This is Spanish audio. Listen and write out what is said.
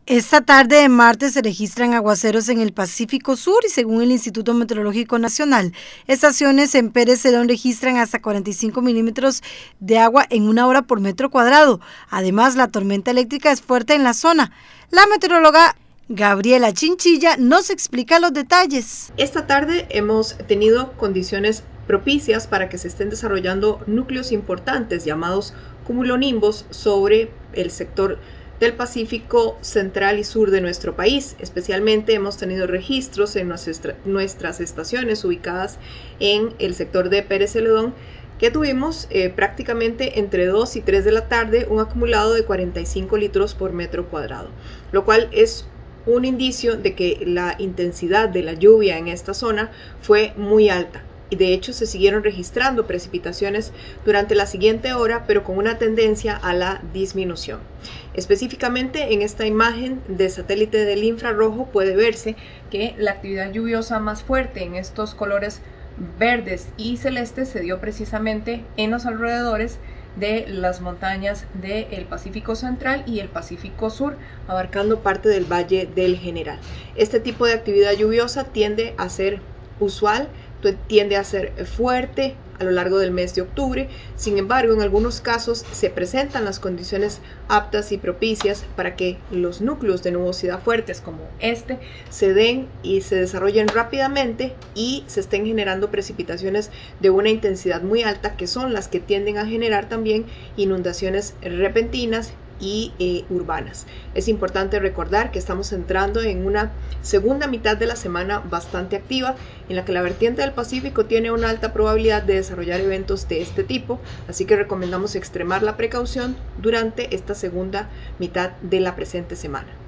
Esta tarde de martes se registran aguaceros en el Pacífico Sur y según el Instituto Meteorológico Nacional, estaciones en Pérez Celedón registran hasta 45 milímetros de agua en una hora por metro cuadrado. Además, la tormenta eléctrica es fuerte en la zona. La meteoróloga Gabriela Chinchilla nos explica los detalles. Esta tarde hemos tenido condiciones propicias para que se estén desarrollando núcleos importantes llamados cumulonimbos sobre el sector del Pacífico central y sur de nuestro país. Especialmente hemos tenido registros en nuestras estaciones ubicadas en el sector de Pérez Celedón, que tuvimos prácticamente entre 2 y 3 de la tarde un acumulado de 45 litros por metro cuadrado, lo cual es un indicio de que la intensidad de la lluvia en esta zona fue muy alta. Y de hecho se siguieron registrando precipitaciones durante la siguiente hora, pero con una tendencia a la disminución. Específicamente en esta imagen de satélite del infrarrojo puede verse que la actividad lluviosa más fuerte en estos colores verdes y celestes se dio precisamente en los alrededores de las montañas del Pacífico Central y el Pacífico Sur, abarcando parte del Valle del General. Este tipo de actividad lluviosa tiende a ser usual, tiende a ser fuerte a lo largo del mes de octubre. Sin embargo, en algunos casos se presentan las condiciones aptas y propicias para que los núcleos de nubosidad fuertes como este se den y se desarrollen rápidamente y se estén generando precipitaciones de una intensidad muy alta, que son las que tienden a generar también inundaciones repentinas y urbanas. Es importante recordar que estamos entrando en una segunda mitad de la semana bastante activa, en la que la vertiente del Pacífico tiene una alta probabilidad de desarrollar eventos de este tipo, así que recomendamos extremar la precaución durante esta segunda mitad de la presente semana.